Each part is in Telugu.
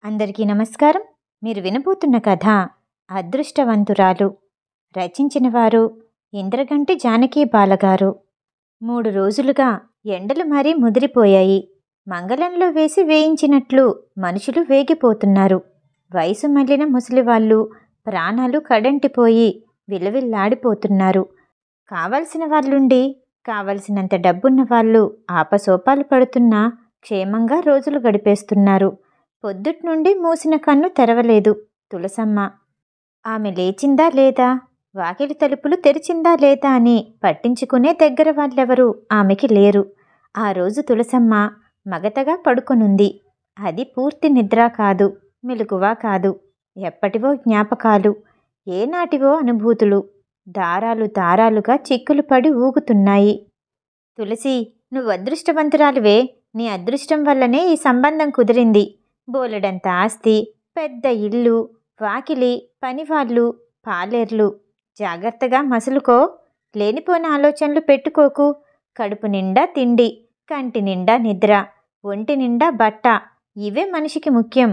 అందరికీ నమస్కారం. మీరు వినబోతున్న కథ అదృష్టవంతురాలు. రచించిన వారు ఇంద్రగంటి జానకి బాలగారు. 3 రోజులుగా ఎండలు మరీ ముదిరిపోయాయి. మంగళంలో వేసి వేయించినట్లు మనుషులు వేగిపోతున్నారు. వయసు మళ్ళిన ముసలివాళ్ళు ప్రాణాలు కడంటిపోయి విలవిల్లాడిపోతున్నారు. కావలసిన వాళ్ళుండి కావలసినంత డబ్బున్న వాళ్ళు ఆపసోపాలు పడుతున్నా క్షేమంగా రోజులు గడిపేస్తున్నారు. పొద్దుట్నుండి మూసిన కన్ను తెరవలేదు తులసమ్మ. ఆమె లేచిందా లేదా, వాకిలి తలుపులు తెరిచిందా లేదా అని పట్టించుకునే దగ్గర వాళ్ళెవరూ ఆమెకి లేరు. ఆ రోజు తులసమ్మ మగతగా పడుకొనుంది. అది పూర్తి నిద్ర కాదు, మెలకువ కాదు. ఎప్పటివో జ్ఞాపకాలు, ఏనాటివో అనుభూతులు దారాలు దారాలుగా చిక్కులు పడి ఊగుతున్నాయి. తులసి, నువ్వు అదృష్టవంతురాలువే. నీ అదృష్టం వల్లనే ఈ సంబంధం కుదిరింది. బోలెడంత ఆస్తి, పెద్ద ఇల్లు, వాకిలి, పనివాళ్ళు, పాలేర్లు. జాగ్రత్తగా మసులుకో. లేనిపోని ఆలోచనలు పెట్టుకోకు. కడుపు నిండా తిండి, కంటి నిండా నిద్ర, ఒంటి నిండా బట్ట, ఇవే మనిషికి ముఖ్యం.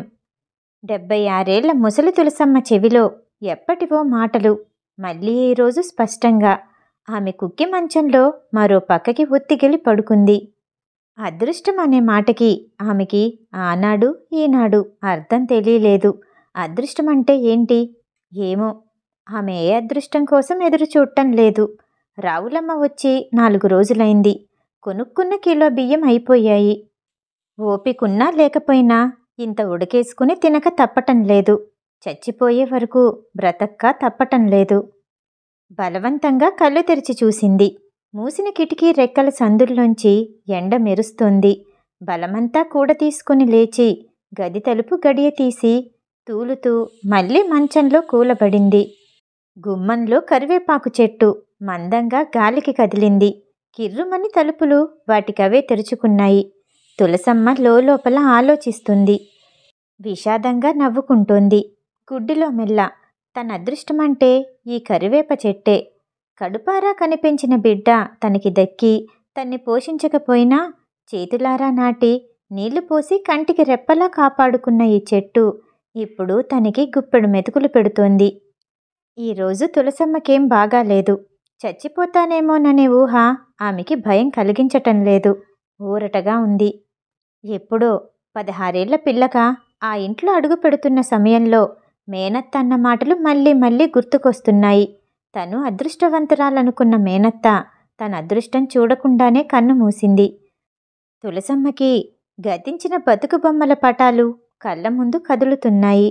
76 ఏళ్ల ముసలి తులసమ్మ చెవిలో ఎప్పటివో మాటలు మళ్ళీ ఈరోజు స్పష్టంగా. ఆమె కుక్కి మంచంలో మరో పక్కకి ఒత్తిగిలి పడుకుంది. అదృష్టం అనే మాటకి ఆమెకి ఆనాడు ఈనాడు అర్థం తెలియలేదు. అదృష్టం అంటే ఏంటి? ఏమో. ఆమె ఏ అదృష్టం కోసం ఎదురు చూడటం లేదు. రావులమ్మ వచ్చి 4 రోజులైంది. కొనుక్కున్న కిలో బియ్యం అయిపోయాయి. ఓపికున్నా లేకపోయినా ఇంత ఉడకేసుకుని తినక తప్పటం లేదు. చచ్చిపోయే వరకు బ్రతక్క తప్పటం లేదు. బలవంతంగా కళ్ళు తెరిచి చూసింది. మూసిన కిటికీ రెక్కల సందుల్లోంచి ఎండ మెరుస్తోంది. బలమంతా కూడా తీసుకుని లేచి గది తలుపు గడియ తీసి తూలుతూ మళ్ళీ మంచంలో కూలబడింది. గుమ్మంలో కరివేపాకు చెట్టు మందంగా గాలికి కదిలింది. కిర్రుమని తలుపులు వాటికవే తెరుచుకున్నాయి. తులసమ్మ లోపల ఆలోచిస్తుంది. విషాదంగా నవ్వుకుంటోంది. గుడ్డిలో మెల్ల తన అదృష్టమంటే ఈ కరివేప చెట్టే. కడుపారా కనిపించిన బిడ్డ తనకి దక్కి తన్ని పోషించకపోయినా చేతులారా నాటి నీళ్లు పోసి కంటికి రెప్పలా కాపాడుకున్న ఈ చెట్టు ఇప్పుడు తనకి గుప్పెడు మెతుకులు పెడుతోంది. ఈరోజు తులసమ్మకేం బాగాలేదు. చచ్చిపోతానేమోననే ఊహ ఆమెకి భయం కలిగించటం లేదు. ఊరటగా ఉంది. ఎప్పుడో 16 ఏళ్ల పిల్లగా ఆ ఇంట్లో అడుగు పెడుతున్న సమయంలో మేనత్త అన్న మాటలు మళ్ళీ మళ్ళీ గుర్తుకొస్తున్నాయి. తను అదృష్టవంతురాలనుకున్న మేనత్త తన అదృష్టం చూడకుండానే కన్ను మూసింది. తులసమ్మకి గతించిన బతుకు బొమ్మల పటాలు కళ్ళ ముందు కదులుతున్నాయి.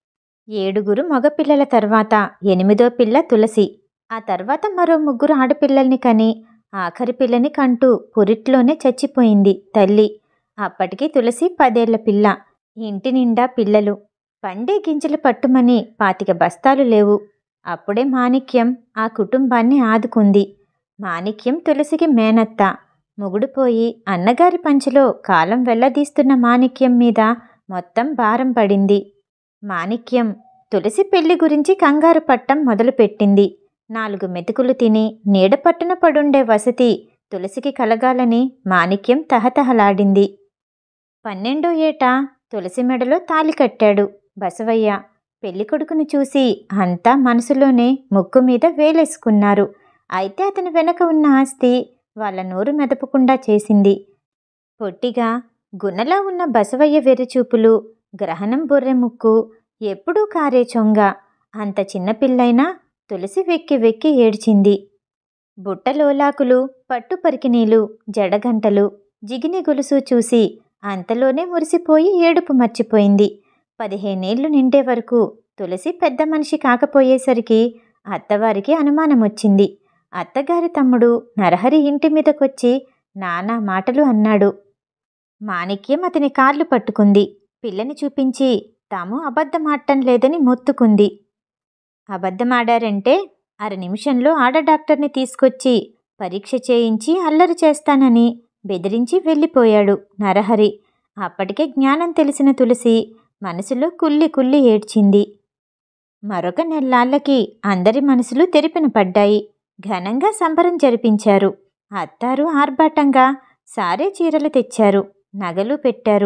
7 మగపిల్లల తర్వాత 8వ పిల్ల తులసి. ఆ తర్వాత మరో 3 ఆడపిల్లల్ని కని ఆఖరి పిల్లని కంటూ పురిట్లోనే చచ్చిపోయింది తల్లి. అప్పటికి తులసి 10 ఏళ్ల పిల్ల. ఇంటి నిండా పిల్లలు. పండే గింజలు పట్టుమని 25 బస్తాలు లేవు. అప్పుడే మాణిక్యం ఆ కుటుంబాన్ని ఆదుకుంది. మాణిక్యం తులసికి మేనత్త. మొగుడుపోయి అన్నగారి పంచలో కాలం వెళ్లదీస్తున్న మాణిక్యం మీద మొత్తం భారం పడింది. మాణిక్యం తులసి పెళ్లి గురించి కంగారు పట్టం మొదలుపెట్టింది. 4 మెతుకులు తిని నీడపట్టున పడుండే వసతి తులసికి కలగాలని మాణిక్యం తహతహలాడింది. 12వ ఏట తులసి మెడలో తాళి కట్టాడు బసవయ్య. పెళ్ళికొడుకుని చూసి అంతా మనసులోనే ముక్కు మీద వేలేసుకున్నారు. అయితే అతని వెనక ఉన్న ఆస్తి వాళ్ళ నోరు మెదపకుండా చేసింది. పొట్టిగా గున్నలా ఉన్న బసవయ్య వెర్రిచూపులు, గ్రహణం బొర్రె ముక్కు, ఎప్పుడూ కారే చొంగ. అంత చిన్నపిల్లైనా తులసి వెక్కి వెక్కి ఏడ్చింది. బుట్టలోలాకులు, పట్టు పరికినీలు, జడగంటలు, జిగిని గొలుసు చూసి అంతలోనే మురిసిపోయి ఏడుపు మర్చిపోయింది. 15 ఏళ్లు నిండే వరకు తులసి పెద్ద మనిషి కాకపోయేసరికి అత్తవారికి అనుమానమొచ్చింది. అత్తగారి తమ్ముడు నరహరి ఇంటి మీదకొచ్చి నానా మాటలు అన్నాడు. మాణిక్యం అతని కాళ్ళు పట్టుకుంది. పిల్లని చూపించి తాము అబద్ధమాడటం లేదని మొత్తుకుంది. అబద్ధమాడారంటే 1/2 నిమిషంలో ఆడ డాక్టర్ని తీసుకొచ్చి పరీక్ష చేయించి అల్లరి చేస్తానని బెదిరించి వెళ్ళిపోయాడు నరహరి. అప్పటికే జ్ఞానం తెలిసిన తులసి మనసులో కుల్లి కుల్లి ఏడ్చింది. మరొక నెల్లాళ్ళకి అందరి మనసులు తెరిపిన పడ్డాయి. ఘనంగా సంబరం జరిపించారు. అత్తారు ఆర్భాటంగా సారే చీరలు తెచ్చారు. నగలు పెట్టారు.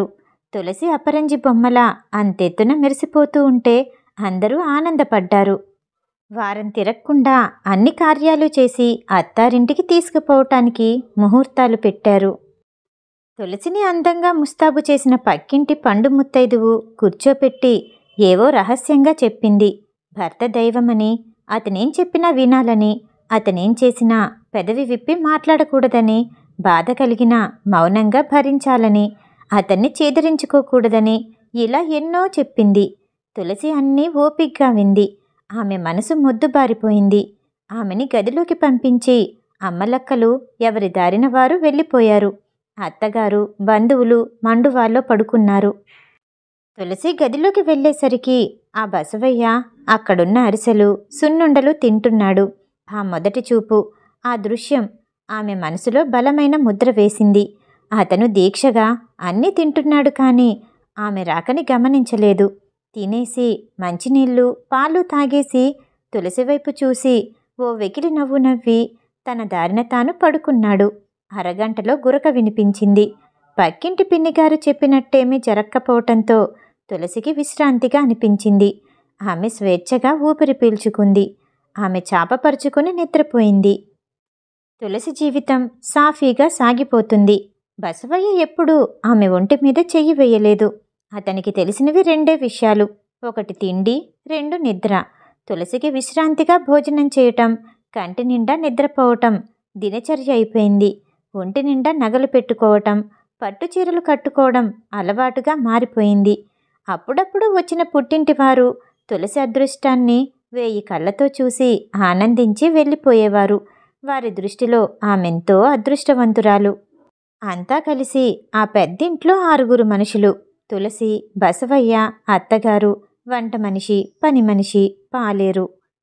తులసి అపరంజి బొమ్మలా అంతెత్తున మెరిసిపోతూ ఉంటే అందరూ ఆనందపడ్డారు. వారం తిరగకుండా అన్ని కార్యాలు చేసి అత్తారింటికి తీసుకుపోవటానికి ముహూర్తాలు పెట్టారు. తులసిని అందంగా ముస్తాబు చేసిన పక్కింటి పండు ముత్తైదువు కూర్చోపెట్టి ఏవో రహస్యంగా చెప్పింది. భర్త దైవమని, అతనేం చెప్పినా వినాలని, అతనేం చేసినా పెదవి విప్పి మాట్లాడకూడదని, బాధ కలిగినా మౌనంగా భరించాలని, అతన్ని చేదరించుకోకూడదని, ఇలా ఎన్నో చెప్పింది. తులసి అన్నీ ఓపిగ్గా వింది. ఆమె మనసు మొద్దుబారిపోయింది. ఆమెని గదిలోకి పంపించి అమ్మలక్కలు ఎవరి దారిన వారు వెళ్ళిపోయారు. అత్తగారు, బంధువులు మండువాల్లో పడుకున్నారు. తులసి గదిలోకి వెళ్ళేసరికి ఆ బసవయ్య అక్కడున్న అరిసెలు, సున్నుండలు తింటున్నాడు. ఆ మొదటి చూపు, ఆ దృశ్యం ఆమె మనసులో బలమైన ముద్ర వేసింది. అతను దీక్షగా అన్నీ తింటున్నాడు కానీ ఆమె రాకని గమనించలేదు. తినేసి మంచినీళ్ళు, పాలు తాగేసి తులసి వైపు చూసి ఓ వెకిలి నవ్వు నవ్వి తన దారిన తాను పడుకున్నాడు. అరగంటలో గురక వినిపించింది. పక్కింటి పిన్నిగారు చెప్పినట్టేమీ జరక్కపోవటంతో తులసికి విశ్రాంతిగా అనిపించింది. ఆమె స్వేచ్ఛగా ఊపిరి పీల్చుకుంది. ఆమె చాపపరుచుకుని నిద్రపోయింది. తులసి జీవితం సాఫీగా సాగిపోతుంది. బసవయ్య ఎప్పుడూ ఆమె ఒంటి మీద చెయ్యి వేయలేదు. అతనికి తెలిసినవి రెండే విషయాలు. ఒకటి తిండి, రెండు నిద్ర. తులసికి విశ్రాంతిగా భోజనం చేయటం, కంటి నిండా నిద్రపోవటం దినచర్య అయిపోయింది. ఒంటి నిండా నగలు పెట్టుకోవటం, పట్టుచీరలు కట్టుకోవడం అలవాటుగా మారిపోయింది. అప్పుడప్పుడు వచ్చిన పుట్టింటివారు తులసి అదృష్టాన్ని 1000 కళ్ళతో చూసి ఆనందించి వెళ్ళిపోయేవారు. వారి దృష్టిలో ఆమెంతో అదృష్టవంతురాలు. అంతా కలిసి ఆ పెద్దింట్లో 6 మనుషులు. తులసి, బసవయ్య, అత్తగారు, వంట మనిషి, పని మనిషి, పాలేరు.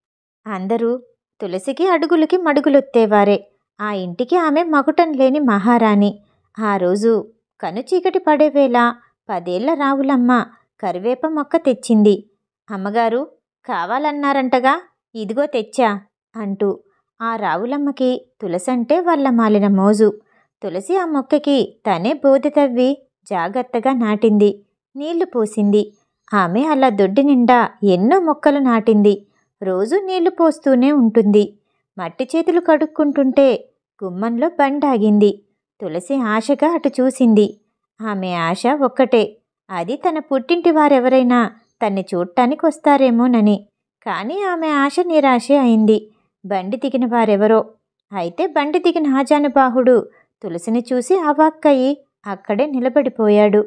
అందరూ తులసికి అడుగులకి మడుగులొత్తేవారే. ఆ ఇంటికి ఆమె మకుటం లేని మహారాణి. ఆ రోజు కనుచీకటి పడేవేళ 10 ఏళ్ల రావులమ్మ కరివేప మొక్క తెచ్చింది. అమ్మగారు కావాలన్నారంటగా, ఇదిగో తెచ్చా అంటూ. ఆ రావులమ్మకి తులసంటే వల్ల మాలిన మోజు. తులసి ఆ మొక్కకి తనే బోదె తవ్వి జాగ్రత్తగా నాటింది, నీళ్లు పోసింది. ఆమె అలా దొడ్డి నిండా ఎన్నో మొక్కలు నాటింది. రోజూ నీళ్లు పోస్తూనే ఉంటుంది. మట్టి చేతులు కడుక్కుంటుంటే గుమ్మంలో బండాగింది. తులసి ఆశగా అటు చూసింది. ఆమె ఆశ ఒక్కటే, అది తన పుట్టింటి వారెవరైనా తన్ని చూడటానికి వస్తారేమోనని. కానీ ఆమె ఆశ నిరాశే అయింది. బండి దిగిన వారెవరో. అయితే బండి దిగిన ఆజానుబాహుడు తులసిని చూసి అవాక్కయి అక్కడే నిలబడిపోయాడు.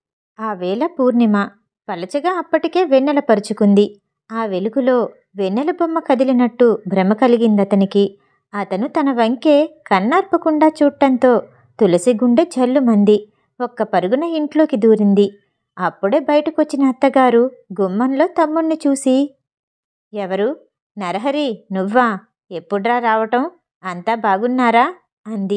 ఆ వేళ పూర్ణిమ. పలచగా అప్పటికే వెన్నెల పరుచుకుంది. ఆ వెలుగులో వెన్నెల బొమ్మ కదిలినట్టు భ్రమ కలిగిందతనికి. అతను తన వంకే కన్నార్పకుండా చూడటంతో తులసి గుండె జల్లుమంది. ఒక్క పరుగున ఇంట్లోకి దూరింది. అప్పుడే బయటకొచ్చిన అత్తగారు గుమ్మంలో తమ్ముణ్ణి చూసి, ఎవరు? నరహరి నువ్వా? ఎప్పుడ్రా రావటం? అంతా బాగున్నారా అంది.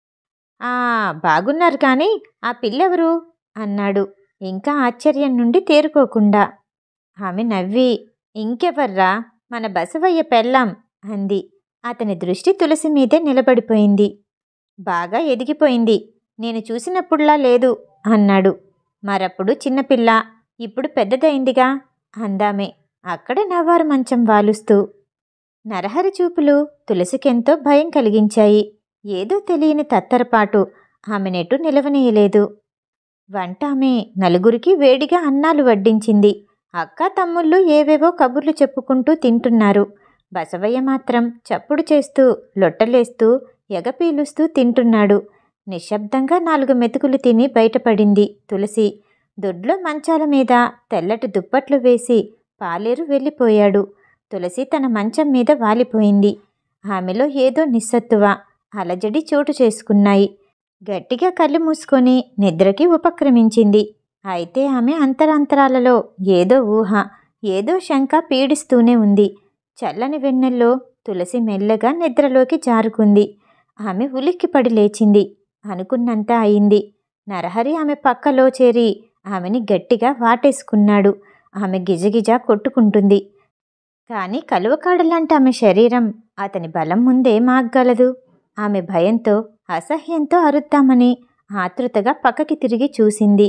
బాగున్నారు కానీ ఆ పిల్లెవరు అన్నాడు ఇంకా ఆశ్చర్యం నుండి తేరుకోకుండా. ఆమె నవ్వి, ఇంకెవర్రా, మన బసవయ్య పెళ్ళాం అంది. అతని దృష్టి తులసి మీదే నిలబడిపోయింది. బాగా ఎదిగిపోయింది, నేను చూసినప్పుడులా లేదు అన్నాడు. మరప్పుడు చిన్నపిల్ల, ఇప్పుడు పెద్దదైందిగా అందామే అక్కడే నవ్వారు మంచం వాలుస్తూ. నరహరి చూపులు తులసికెంతో భయం కలిగించాయి. ఏదో తెలియని తత్తరపాటు ఆమెనెటు నిలవనీయలేదు. వంట ఆమె నలుగురికి వేడిగా అన్నాలు వడ్డించింది. అక్క తమ్ముళ్ళు ఏవేవో కబుర్లు చెప్పుకుంటూ తింటున్నారు. బసవయ్య మాత్రం చప్పుడు చేస్తూ, లొట్టలేస్తూ, ఎగపీలుస్తూ తింటున్నాడు. నిశ్శబ్దంగా 4 మెతుకులు తిని బయటపడింది తులసి. దొడ్లో మంచాల మీద తెల్లటి దుప్పట్లు వేసి పాలేరు వెళ్ళిపోయాడు. తులసి తన మంచం మీద వాలిపోయింది. ఆమెలో ఏదో నిస్సత్తువ, అలజడి చోటు చేసుకున్నాయి. గట్టిగా కళ్ళు మూసుకొని నిద్రకి ఉపక్రమించింది. అయితే ఆమె అంతరాంతరాలలో ఏదో ఊహ, ఏదో శంక పీడిస్తూనే ఉంది. చల్లని వెన్నెల్లో తులసి మెల్లగా నిద్రలోకి జారుకుంది. ఆమె ఉలిక్కిపడి లేచింది. అనుకున్నంత అయింది. నరహరి ఆమె పక్కలో చేరి ఆమెని గట్టిగా వాటేసుకున్నాడు. ఆమె గిజగిజ కొట్టుకుంటుంది. కానీ కలువకాడలాంటి ఆమె శరీరం అతని బలం ముందే మాగ్గలదు. ఆమె భయంతో, అసహ్యంతో అరుద్దామని ఆతృతగా పక్కకి తిరిగి చూసింది.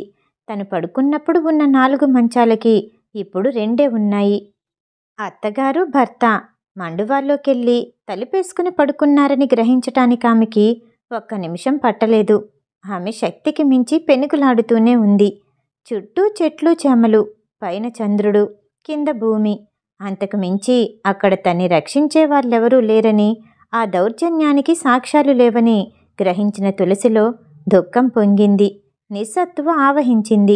తను పడుకున్నప్పుడు ఉన్న 4 మంచాలకి ఇప్పుడు 2 ఉన్నాయి. అత్తగారు, భర్త మండువాల్లోకెళ్ళి తలుపేసుకుని పడుకున్నారని గ్రహించటానికామెకి ఒక్క నిమిషం పట్టలేదు. ఆమె శక్తికి మించి పెనుగులాడుతూనే ఉంది. చుట్టూ చెట్లు చేమలు, పైన చంద్రుడు, కింద భూమి. అంతకు మించి అక్కడ తన్ని రక్షించే వాళ్ళెవరూ లేరని, ఆ దౌర్జన్యానికి సాక్ష్యాలు లేవని గ్రహించిన తులసిలో దుఃఖం పొంగింది, నిస్సత్తువ ఆవహించింది.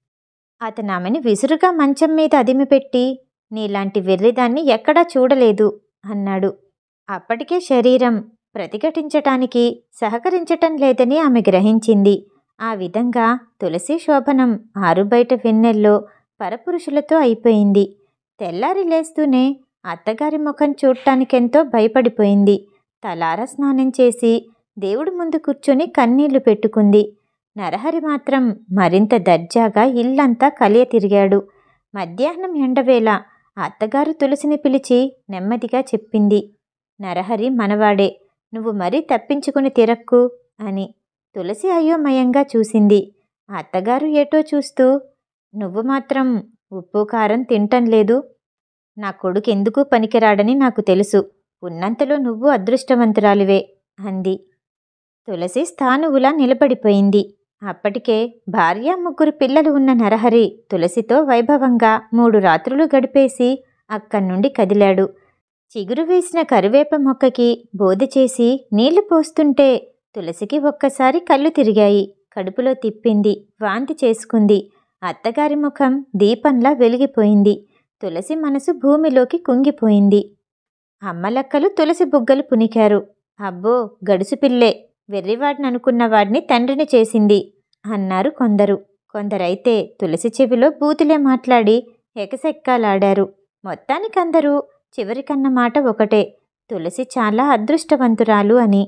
అతనామెని విసురుగా మంచం మీద అదిమిపెట్టి, నీలాంటి వెర్రిదాన్ని ఎక్కడా చూడలేదు అన్నాడు. అప్పటికే శరీరం ప్రతిఘటించటానికి సహకరించటం లేదని ఆమె గ్రహించింది. ఆ విధంగా తులసి శోభనం ఆరుబయట వెన్నెల్లో పరపురుషులతో అయిపోయింది. తెల్లారి లేస్తూనే అత్తగారి ముఖం చూడటానికెంతో భయపడిపోయింది. తలారా స్నానం చేసి దేవుడి ముందు కూర్చొని కన్నీళ్లు పెట్టుకుంది. నరహరి మాత్రం మరింత దర్జాగా ఇల్లంతా కలియ తిరిగాడు. మధ్యాహ్నం ఎండవేళ అత్తగారు తులసిని పిలిచి నెమ్మదిగా చెప్పింది, నరహరి మనవాడే, నువ్వు మరీ తప్పించుకుని తిరక్కు అని. తులసి అయోమయంగా చూసింది. అత్తగారు ఏటో చూస్తూ, నువ్వు మాత్రం ఉప్పు కారం తింటం లేదు. నా కొడుకెందుకు పనికిరాడని నాకు తెలుసు. ఉన్నంతలో నువ్వు అదృష్టవంతురాలివే అంది. తులసి స్థానువులా నిలబడిపోయింది. అప్పటికే భార్య, 3 పిల్లలు ఉన్న నరహరి తులసితో వైభవంగా 3 రాత్రులు గడిపేసి అక్కడ్నుండి కదిలాడు. చిగురు వేసిన కరివేప మొక్కకి బోధి చేసి నీళ్లు పోస్తుంటే తులసికి ఒక్కసారి కళ్ళు తిరిగాయి. కడుపులో తిప్పింది, వాంతి చేసుకుంది. అత్తగారి ముఖం దీపంలా వెలిగిపోయింది. తులసి మనసు భూమిలోకి కుంగిపోయింది. అమ్మలక్కలు తులసి బుగ్గలు పునికారు. అబ్బో, గడుసు పిల్లే, వెర్రివాడిననుకున్న వాడిని తండ్రిని చేసింది అన్నారు కొందరు. కొందరైతే తులసి చెవిలో బూతులే మాట్లాడి ఎకసెక్కాలాడారు. మొత్తానికందరూ చివరికన్న మాట ఒకటే, తులసి చాలా అదృష్టవంతురాలు అని.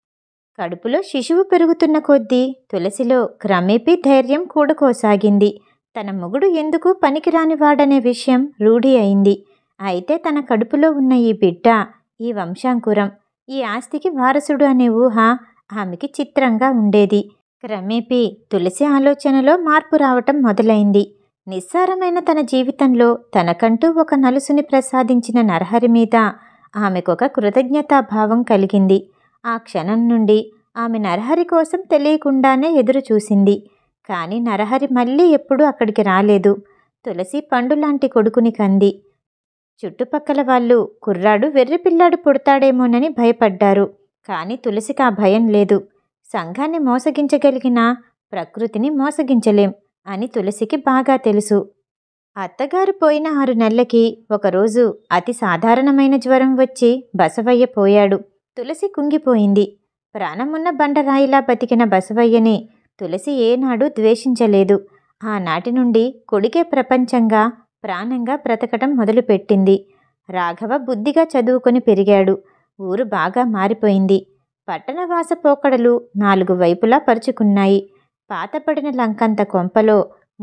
కడుపులో శిశువు పెరుగుతున్న కొద్దీ తులసిలో క్రమేపీ ధైర్యం కూడకోసాగింది. తన మొగుడు ఎందుకు పనికిరానివాడనే విషయం రూఢి అయింది. అయితే తన కడుపులో ఉన్న ఈ బిడ్డ, ఈ వంశాంకురం, ఈ ఆస్తికి వారసుడు అనే ఊహ ఆమెకి చిత్రంగా ఉండేది. క్రమేపీ తులసి ఆలోచనలో మార్పు రావటం మొదలైంది. నిస్సారమైన తన జీవితంలో తనకంటూ ఒక నలుసుని ప్రసాదించిన నరహరి మీద ఆమెకొక కృతజ్ఞతాభావం కలిగింది. ఆ క్షణం నుండి ఆమె నరహరి కోసం తెలియకుండానే ఎదురు చూసింది. కానీ నరహరి మళ్ళీ ఎప్పుడూ అక్కడికి రాలేదు. తులసి పండులాంటి కొడుకుని కంది. చుట్టుపక్కల వాళ్ళు కుర్రాడు వెర్రిపిల్లాడు పుడతాడేమోనని భయపడ్డారు. కానీ తులసికి ఆ భయం లేదు. సంఘాన్ని మోసగించగలిగినా ప్రకృతిని మోసగించలేం అని తులసికి బాగా తెలుసు. అత్తగారు పోయిన 6 నెలలకి ఒకరోజు అతి సాధారణమైన జ్వరం వచ్చి బసవయ్య పోయాడు. తులసి కుంగిపోయింది. ప్రాణమున్న బండరాయిలా బతికిన బసవయ్యని తులసి ఏనాడు ద్వేషించలేదు. ఆనాటి నుండి కొడుకే ప్రపంచంగా, ప్రాణంగా బ్రతకటం మొదలుపెట్టింది. రాఘవ బుద్ధిగా చదువుకొని పెరిగాడు. ఊరు బాగా మారిపోయింది. పట్టణవాస పోకడలు 4 వైపులా పరుచుకున్నాయి. పాతపడిన లంకంత కొంపలో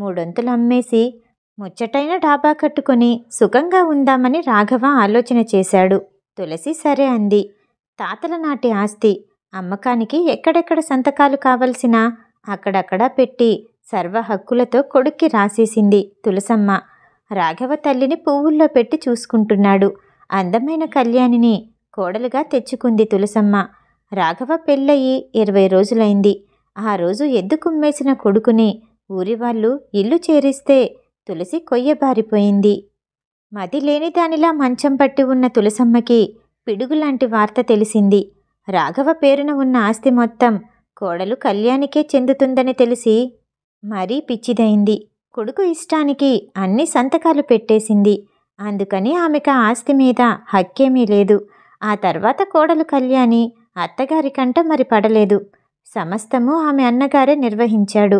3 అమ్మేసి ముచ్చటైన డాబా కట్టుకొని సుఖంగా ఉందామని రాఘవ ఆలోచన చేశాడు. తులసి సరే అంది. తాతల నాటి ఆస్తి అమ్మకానికి ఎక్కడెక్కడ సంతకాలు కావలసినా అక్కడక్కడా పెట్టి సర్వ హక్కులతో కొడుక్కి రాసేసింది తులసమ్మ. రాఘవ తల్లిని పువ్వుల్లో పెట్టి చూసుకుంటున్నాడు. అందమైన కళ్యాణిని కోడలుగా తెచ్చుకుంది తులసమ్మ. రాఘవ పెళ్ళయి 20 రోజులైంది. ఆ రోజు ఎద్దు కుమ్మేసిన కొడుకుని ఊరివాళ్ళు ఇల్లు చేరిస్తే తులసి కొయ్యబారిపోయింది. మతి లేని దానిలా మంచం పట్టి ఉన్న తులసమ్మకి పిడుగులాంటి వార్త తెలిసింది. రాఘవ పేరున ఉన్న ఆస్తి మొత్తం కోడలు కళ్యాణికే చెందుతుందని తెలిసి మరీ పిచ్చిదైంది. కొడుకు ఇష్టానికి అన్ని సంతకాలు పెట్టేసింది. అందుకని ఆమెకు ఆ ఆస్తి మీద హక్కేమీ లేదు. ఆ తర్వాత కోడలు కళ్యాణి అత్తగారికంట మరి పడలేదు. సమస్తము ఆమె అన్నగారే నిర్వహించాడు.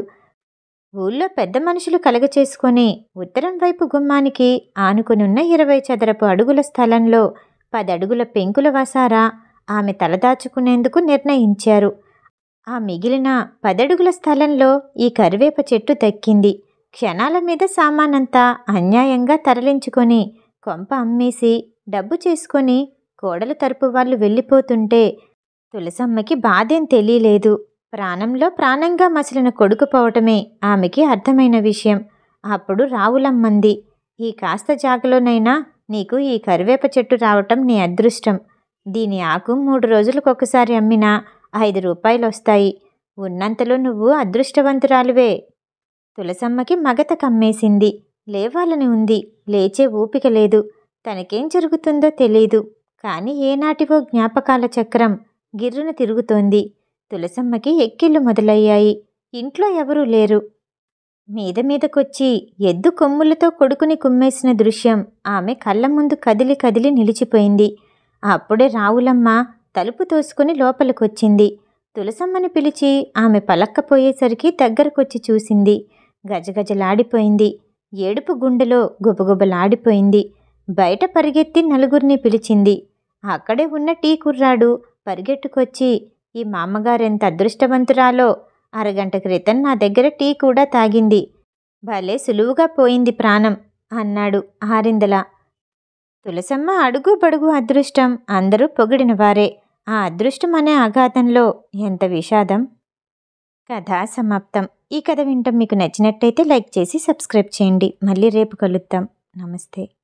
ఊళ్ళో పెద్ద మనుషులు కలగచేసుకొని ఉత్తరం వైపు గుమ్మానికి ఆనుకునున్న 20 చదరపు అడుగుల స్థలంలో 10 అడుగుల పెంకుల వసారా ఆమె తలదాచుకునేందుకు నిర్ణయించారు. ఆ మిగిలిన 10 అడుగుల స్థలంలో ఈ కరివేప చెట్టు దక్కింది. క్షణాల మీద సామానంతా అన్యాయంగా తరలించుకొని కొంప అమ్మేసి డబ్బు చేసుకొని కోడలు తరపు వాళ్ళు వెళ్ళిపోతుంటే తులసమ్మకి బాధేం తెలియలేదు. ప్రాణంలో ప్రాణంగా మసిలిన కొడుకు పోవటమే ఆమెకి అర్థమైన విషయం. అప్పుడు రావులమ్మంది, ఈ కాస్త జాగలోనైనా నీకు ఈ కరివేప చెట్టు రావటం నీ అదృష్టం. దీని ఆకు 3 రోజులకొకసారి అమ్మినా 5 రూపాయలొస్తాయి. ఉన్నంతలో నువ్వు అదృష్టవంతురాలువే. తులసమ్మకి మగత కమ్మేసింది. లేవాలని ఉంది, లేచే ఊపిక లేదు. తనకేం జరుగుతుందో తెలీదు. కాని ఏనాటివో జ్ఞాపకాల చక్రం గిర్రున తిరుగుతోంది. తులసమ్మకి ఎక్కిళ్ళు మొదలయ్యాయి. ఇంట్లో ఎవరూ లేరు. మీదకొచ్చి ఎద్దు కొమ్ములతో కొడుకుని కుమ్మేసిన దృశ్యం ఆమె కళ్ళ ముందు కదిలి కదిలి నిలిచిపోయింది. అప్పుడే రావులమ్మ తలుపు తోసుకుని లోపలికొచ్చింది. తులసమ్మని పిలిచి ఆమె పలక్కపోయేసరికి దగ్గరకొచ్చి చూసింది. గజగజలాడిపోయింది. ఏడుపు గుండెలో గుబగుబలాడిపోయింది. బయట పరిగెత్తి నలుగురిని పిలిచింది. అక్కడే ఉన్న టీ కుర్రాడు పరిగెట్టుకొచ్చి, ఈ మామ్మగారెంత అదృష్టవంతురాలో, అరగంట క్రితం నా దగ్గర టీ కూడా తాగింది. భలే సులువుగా పోయింది ప్రాణం అన్నాడు ఆరిందలా. తులసమ్మ అడుగు బడుగు అదృష్టం అందరూ పొగిడినవారే. ఆ అదృష్టం అనే అగాధంలో ఎంత విషాదం. కథ సమాప్తం. ఈ కథ వింటం మీకు నచ్చినట్టయితే లైక్ చేసి సబ్స్క్రైబ్ చేయండి. మళ్ళీ రేపు కలుద్దాం. నమస్తే.